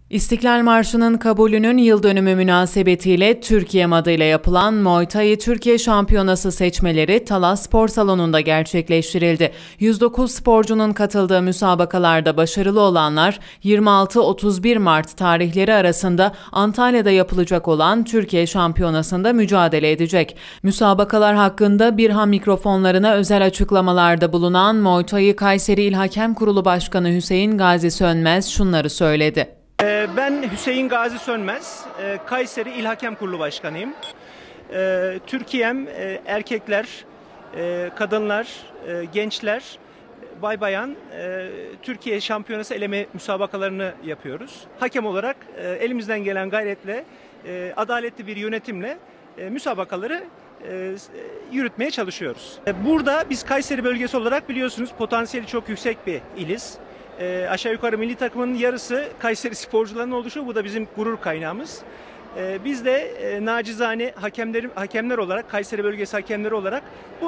İstiklal Marşı'nın kabulünün yıldönümü münasebetiyle Türkiye adıyla yapılan Muay Thai Türkiye Şampiyonası seçmeleri Talas Spor Salonu'nda gerçekleştirildi. 109 sporcunun katıldığı müsabakalarda başarılı olanlar 26-31 Mart tarihleri arasında Antalya'da yapılacak olan Türkiye Şampiyonası'nda mücadele edecek. Müsabakalar hakkında BİRHA mikrofonlarına özel açıklamalarda bulunan Muay Thai Kayseri İl Hakem Kurulu Başkanı Hüseyin Gazi Sönmez şunları söyledi. Ben Hüseyin Gazi Sönmez, Kayseri İl Hakem Kurulu Başkanıyım. Türkiye'm erkekler, kadınlar, gençler, bayan Türkiye Şampiyonası eleme müsabakalarını yapıyoruz. Hakem olarak elimizden gelen gayretle, adaletli bir yönetimle müsabakaları yürütmeye çalışıyoruz. Burada biz Kayseri bölgesi olarak biliyorsunuz potansiyeli çok yüksek bir iliz. Aşağı yukarı milli takımın yarısı Kayseri sporcularının oluşuyor. Bu da bizim gurur kaynağımız. Biz de nacizane hakemler olarak, Kayseri bölgesi hakemleri olarak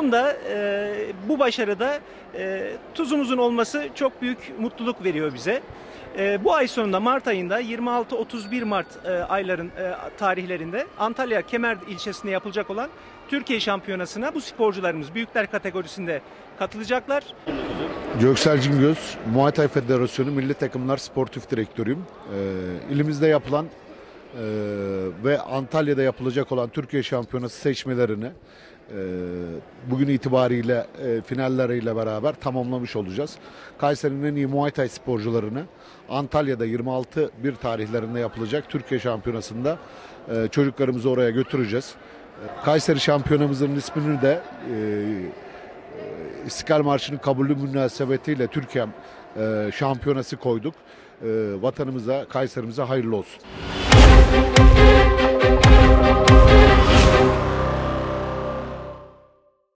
bu başarıda tuzumuzun olması çok büyük mutluluk veriyor bize. Bu ay sonunda Mart ayında 26-31 Mart tarihlerinde Antalya Kemer ilçesinde yapılacak olan Türkiye Şampiyonası'na bu sporcularımız büyükler kategorisinde katılacaklar. Göksel Cingöz, Muay Thai Federasyonu Milli Takımlar Sportif Direktörüyüm. İlimizde yapılan ve Antalya'da yapılacak olan Türkiye Şampiyonası seçmelerini bugün itibariyle finalleriyle beraber tamamlamış olacağız. Kayseri'nin en iyi Muay Thai sporcularını Antalya'da 26-1 tarihlerinde yapılacak Türkiye Şampiyonası'nda çocuklarımızı oraya götüreceğiz. Kayseri şampiyonamızın ismini de İstiklal Marşı'nın kabulü münasebetiyle Türkiye şampiyonası koyduk. Vatanımıza, Kayserimize hayırlı olsun.